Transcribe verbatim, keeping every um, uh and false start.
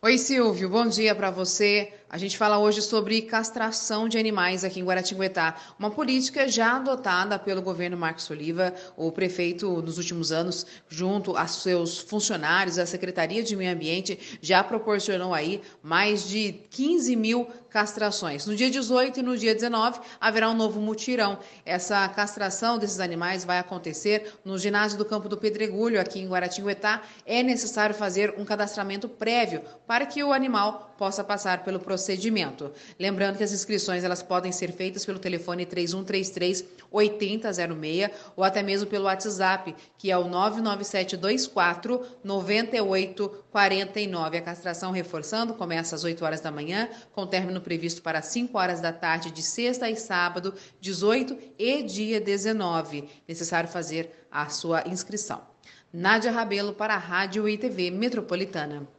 Oi, Silvio, bom dia para você. A gente fala hoje sobre castração de animais aqui em Guaratinguetá, uma política já adotada pelo governo Marcos Oliva. O prefeito, nos últimos anos, junto a seus funcionários, a Secretaria de Meio Ambiente, já proporcionou aí mais de quinze mil castrações. No dia dezoito e no dia dezenove haverá um novo mutirão. Essa castração desses animais vai acontecer no ginásio do Campo do Pedregulho, aqui em Guaratinguetá. É necessário fazer um cadastramento prévio para que o animal possa passar pelo procedimento. Lembrando que as inscrições elas podem ser feitas pelo telefone três um três três, oito zero zero seis ou até mesmo pelo WhatsApp, que é o nove nove sete dois quatro, nove oito quatro nove. A castração, reforçando, começa às oito horas da manhã, com término previsto para cinco horas da tarde de sexta e sábado, dezoito e dia dezenove. Necessário fazer a sua inscrição. Nádia Rabelo para a Rádio e T V Metropolitana.